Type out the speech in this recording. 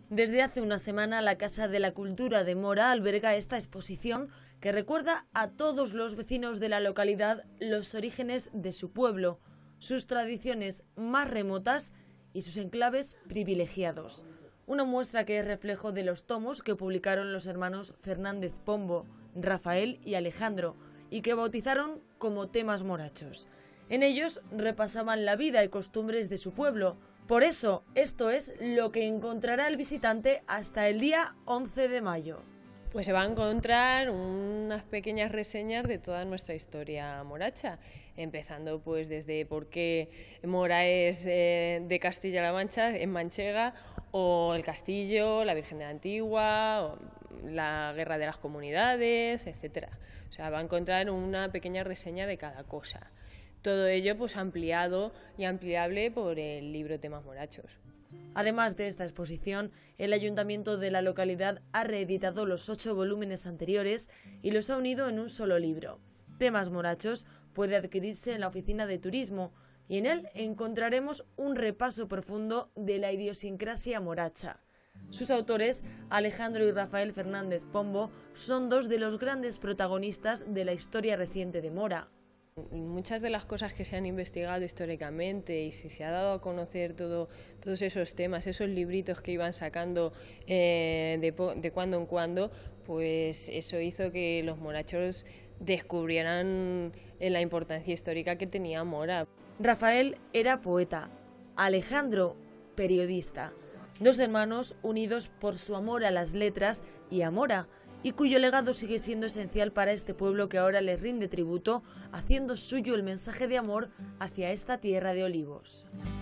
Desde hace una semana, la Casa de la Cultura de Mora alberga esta exposición que recuerda a todos los vecinos de la localidad los orígenes de su pueblo, sus tradiciones más remotas y sus enclaves privilegiados. Una muestra que es reflejo de los tomos que publicaron los hermanos Fernández Pombo, Rafael y Alejandro, y que bautizaron como Temas Morachos. En ellos repasaban la vida y costumbres de su pueblo. Por eso, esto es lo que encontrará el visitante hasta el día 11 de mayo. Pues se va a encontrar unas pequeñas reseñas de toda nuestra historia moracha, empezando pues desde por qué Mora es de Castilla-La Mancha, en Manchega, o el castillo, la Virgen de la Antigua, o la Guerra de las Comunidades, etcétera. O sea, va a encontrar una pequeña reseña de cada cosa. Todo ello pues ampliado y ampliable por el libro Temas Morachos. Además de esta exposición, el ayuntamiento de la localidad ha reeditado los 8 volúmenes anteriores y los ha unido en un solo libro. Temas Morachos puede adquirirse en la oficina de turismo y en él encontraremos un repaso profundo de la idiosincrasia moracha. Sus autores, Alejandro y Rafael Fernández Pombo, son dos de los grandes protagonistas de la historia reciente de Mora. Muchas de las cosas que se han investigado históricamente y si se ha dado a conocer todos esos temas, esos libritos que iban sacando de cuando en cuando, pues eso hizo que los morachos descubrieran la importancia histórica que tenía Mora. Rafael era poeta, Alejandro periodista, dos hermanos unidos por su amor a las letras y a Mora, y cuyo legado sigue siendo esencial para este pueblo que ahora les rinde tributo, haciendo suyo el mensaje de amor hacia esta tierra de olivos.